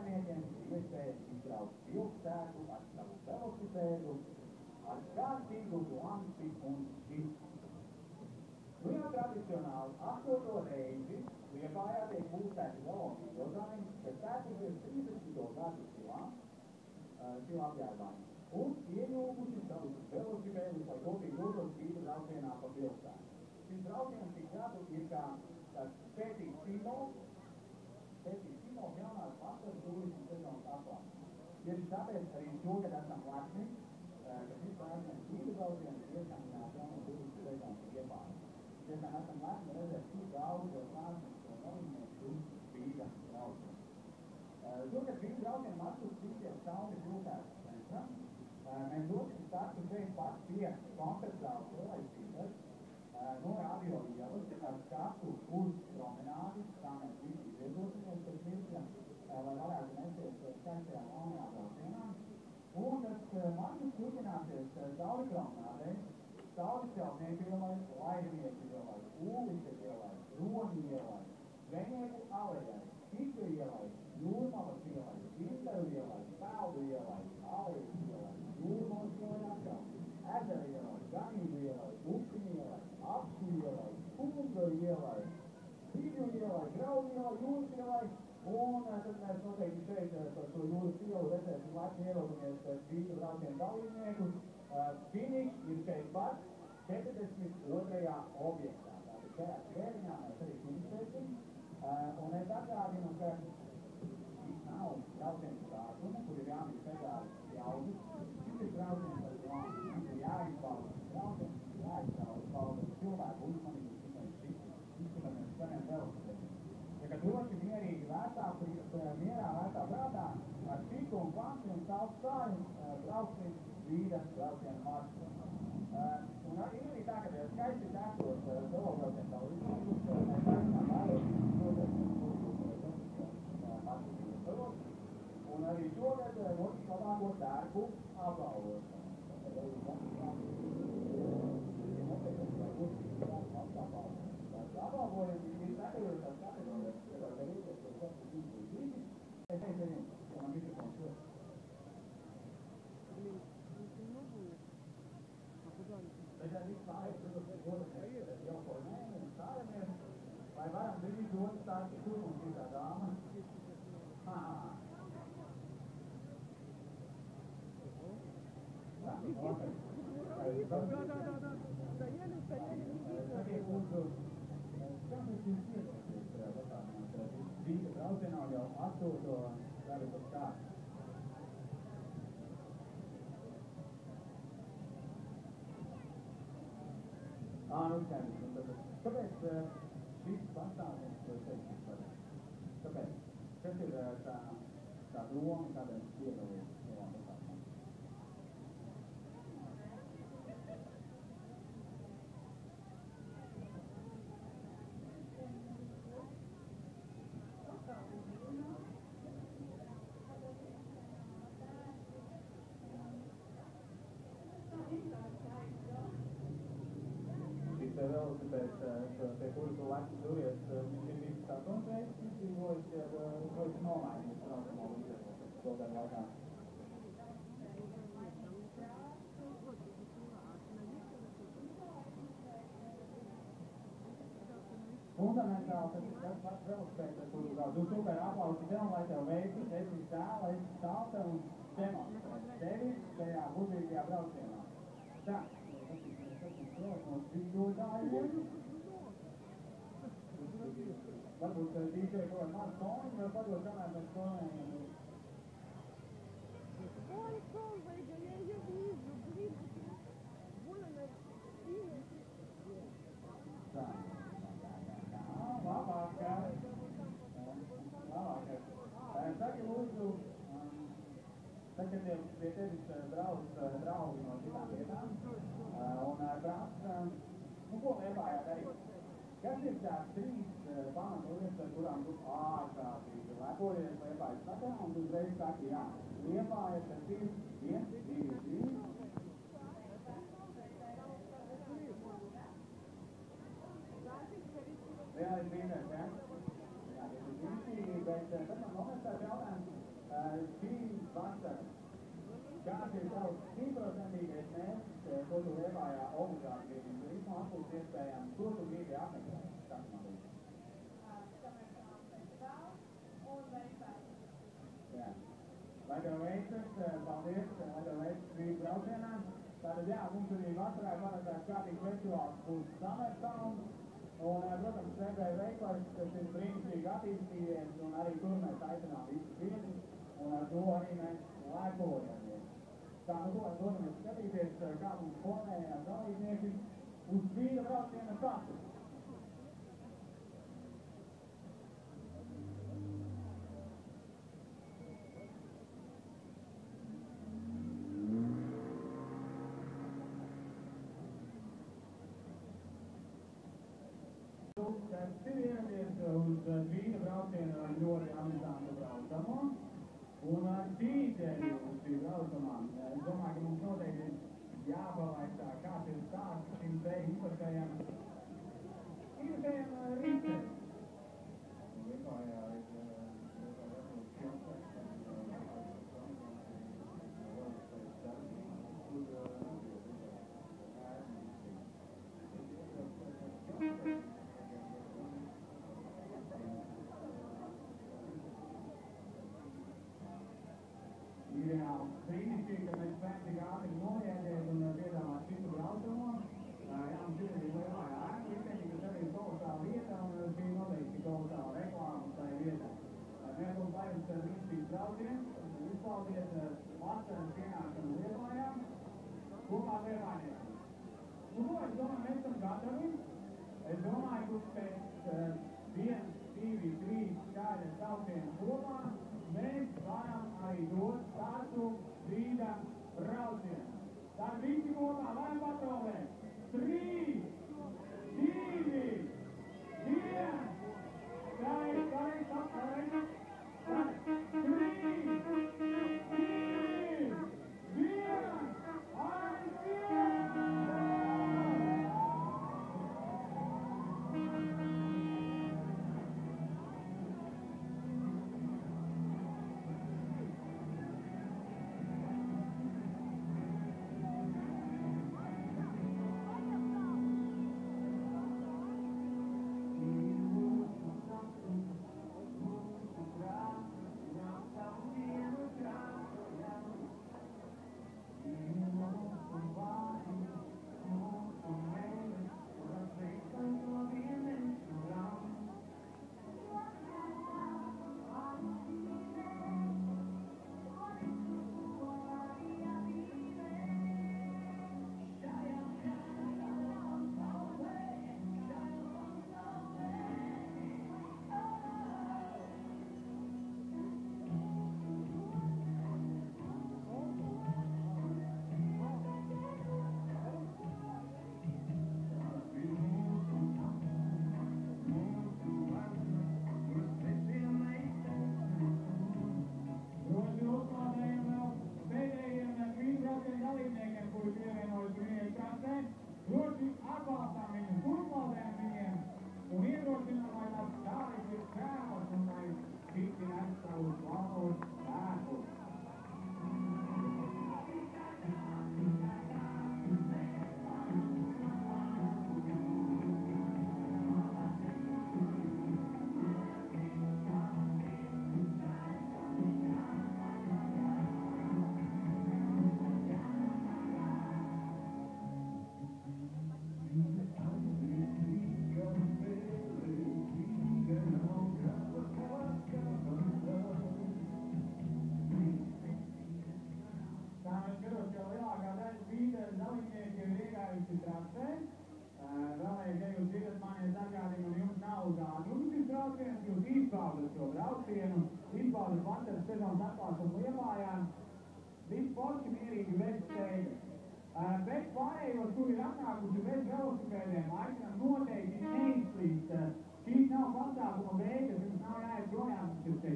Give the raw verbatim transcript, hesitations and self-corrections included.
saimniekiem ir iespēja izbraukt pilsētu ar savu velosipēdu, ar kārtīgu lampi un šķistu. Nu jau tradicionāli astoto reizi Liepājā tiek būvēti velosipēdu dozāni, kas sēkušies trīsdesmito gadu stilā, stila apģērbām, un iejūguši savus velosipēdus, lai kopīgi dotos tīra braucienā pa pilsētu. Šis brauciens tik gadu ir kā tāds spēcīgs simbols, spēcīgs simbols jaunās vasaras turismu sezonas atklāšanas. Tieši tāpēc arī šogad esam lepni, ka šis brauciens tīra brauciens iesaņinās jauno turismu sezonas Liepājā. Tiešām esam lepni redzēt tik daudz zinātnisku un nozīmnieku vīda braucienu. Šogad vīda braucienu maršruts tiksies Saunis pilsētas centrā. Mēs dosim startu šeit pat pie koncertzāles Lielais Pīters no radio ielas ar skatu uz promenādi, kā mēs visi izvietosimies pēc mirkļa, lai varētu mesties skaistajā jaunajā braucienā. Un tas maršruts turpināsies cauri promenādei, cauri Celtnieku ielai, Laidnieku ielai, Ūliņa ielai, Roņu ielai, Zvejnieku alejai, Kika ielai, Jūrmalas ielai, Ginteru ielai, Peldu ielai, Alejas ielai, Jūrmalas ielai atkal, Ezera ielai, Ganību ielai, Upiņu ielai, Apšu ielai, Kunga ielai, Tīļu ielai, Graudu ielai, Jūras ielai, un tad mēs noteikti šeit par šo Jūras ielu redzēsim lepni ierodamies vīda braucienu dalībniekus. Finišs ir šeit pat četrdesmit otrajā objektā. Tātad šajā svēriņā mēs arī finišēsim. Un es atgādinu, ka šis nav brauciens sākuma, kur ir jāmīt federālis jaudas. Šis ir brauciens ar plānu. Mums ir jāizbauda šis brauciens, jāizbauda cilvēku uzmanību, tikai šis. Izskatāmies saviem velosipēdiem. Ja kad droši mierīgi vērtā, mierā vērtā prātā, ar šiku un kvanti un savu stāju brauksim vīda braucienu maršrutu. Un ir arī tā, ka skaisti tēkos solo braucienu dalībniekus, mēs aicinām vēlēties maršrutu. Un arī šogad notiks labāko tērku apbalvošanu. Apbalvojumi ir sekojošās kategorijas, kas var darīties par sešu tīklu brīdi. Es nezinu, ka man mikrofons ir. Bet tad viss pārējais, protams, dodamies jau formēm un stājamies, vai varam brīdī dot stāsti, kur mums ir tā dāma. Hā, hā. Tā, ok. Tā, tā, tā, tā. Sakiet, lūdzu, kā mēs jums iesaisties tajā pasākumā? Vīda braucienā jau astoto gadu pēc kārtas. Ā, nu skaidrs. Kāpēc šis pasākums šeit vispār? Kāpēc? Kas ir tā, tā doma, kādēļ piedalīties šajā pasākumā? Velosipēds, pie kura tu lepni turies, viņš ir visu tā kontrēks, izdzīvojis ar ļoti nomaiņas traukumu līdzekļu šogad laikā. Fundamentāli tas ir tas pats velosipēds, ar kuru tu super aplausi tev, lai tev veikti, esi stāla, esi salta un demonstrē tevi tajā burvīgajā braucienā. Tā. Varbūt dīdžeji kaut kādu mazu toni, vai padot, kamēr mēs tonējam. Ой, Солвейга, я ее вижу, блин, больно на спине. Tā, tā, tā, tā, labākais. Labākais. Saki, lūdzu, tagad pie tevis brauc draugi no citām vietām, un brauc, nu, ko Liepājā darīt? Kas ir tās trīs pamatu lietas, ar kurām tu ārkārtīgi lepojies Liepājas sakā, un tu uzreiz saki, jā, Liepāja, tas ir viens, divi, divi. Lielais brīnēs, jā? Jā, tas ir brīnīgi, bet tad man nometās jautājums, Šī vasara, kāds ir tavs simtprocentīgais mērķis, ko tu Liepājā obligāti gribi? Vismaz atpūst iespējams, ko tu gribi apmeklēt? Kas man būs? Jā. Lai tev veicas, paldies, lai tev veicas brīvs braucienā. Tātad, jā, mums arī vasarā paredzēts kārtīgs festivāls būs Summer Sound. Un, protams, C B veiklais, kas ir brīnišķīgi attīstījies, un arī tur mēs aicinām visus viedus, un ar to arī mēs lepojamies. Tā, nu, ko mēs dodamies skatīties, kā mums formējās dalībnieki uz brīda brauciena startu. Kas ir ieradies uz brīda brauciena ar ļoti amizantu braucamo un ar dīzeļu uz šī braucamā. Es domāju, ka mums noteikti jāpalaistā, kāds ir stāsts šim te īpašajam īpašajam rīcei. Liepājā ir Jā, brīnišķīgi, ka mēs spējam tik ātri noreaģēt un piedāvāt citu braucamo. Jā, mums ir arī Liepājā ēku riteņi, kas arī ir kolosāla vieta, un šī noteikti kolosāla reklāma tai vieta. Mēs mums vajag brīnišķīgs brauciens, izpaudies vasaras pienākšanu Liepājā, kopā ar liepājniekiem. Nu, ko, es domāju, mēs esam gatavi. Es domāju, ka pēc viens, divi, trīs skaļas saucienu kopā mēs varam arī dot startu brīda braucienu. Tad visi kopā varam patraulēt. Trīs, divi, viens, skaļi, skaļi, skaļi, skaļi, trīs, divi, viens, aiziet! Izbaudas vasaras sezonas atklāšanu Liepājā, viss forši mierīgi bez steigas. Bet pārējos, kuri ir atnākuši bez velosipēdiem, aicinām noteikti neizslīst. Šīs nav pasākuma beigas, jums nav jāiet projām, tas ir